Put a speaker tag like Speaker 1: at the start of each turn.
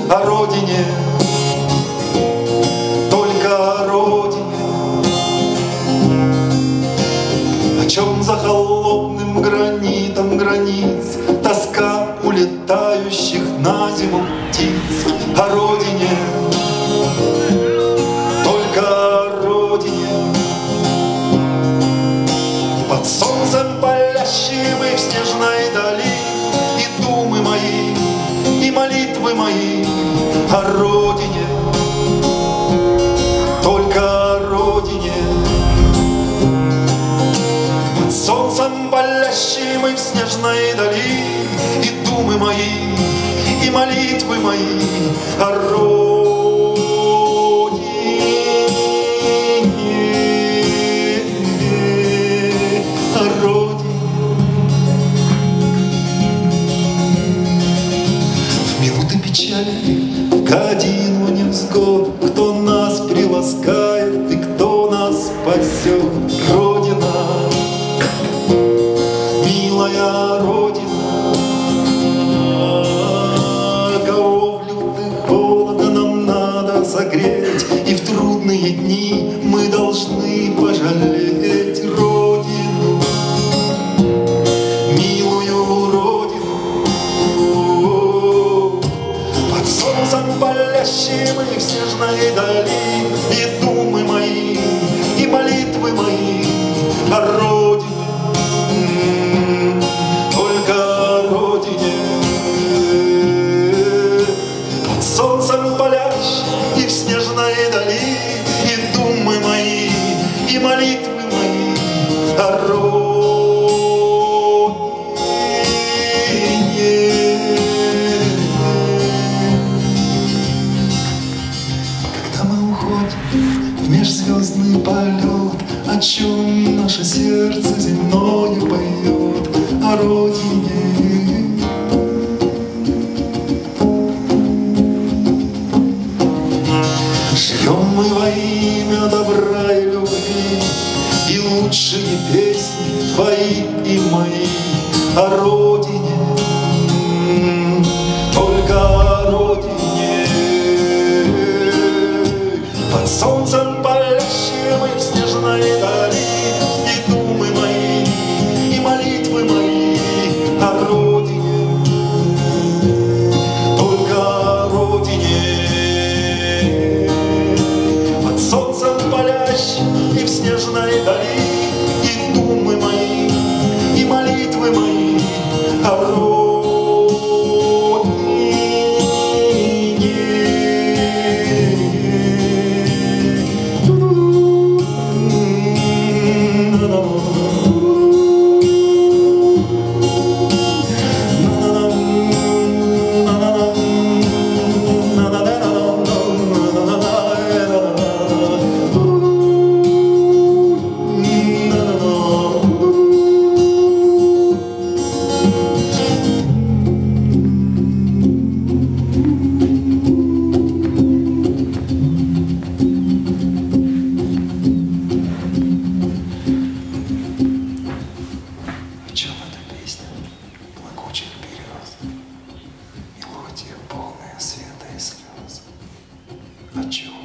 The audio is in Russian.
Speaker 1: о родине, только о родине. О чем за холодным гранитом границ тоска улетающих на зиму птиц? О родине, только о родине. Под солнцем палящим и в снежной дали и думы мои, и молитвы мои о родине, только о родине. Под солнцем палящим и в снежной дали и думы мои, и молитвы мои о родине. В годину невзгод, кто нас приласкает и кто нас спасет? Родина, милая Родина, кого в лютый холод нам надо согреть, и в трудные дни мы должны пожалеть Родину, милую Родину. Солнцем палящим и в снежной дали и думы мои, и молитвы мои о родине, только о родине. Под солнцем палящим и в снежной дали и думы мои, и молитвы мои о родине. В межзвездный полет, о чем наше сердце земное поет? О родине. Живем мы во имя добра и любви, и лучшие песни твои и мои о родине, только о родине. Под солнцем палящим и в снежной дали и думы мои, и молитвы мои о родине, только о родине. Под солнцем палящим и в снежной дали и думы мои, и молитвы мои о родине. Плакучих берез, мелодия полная света и слез. О чем?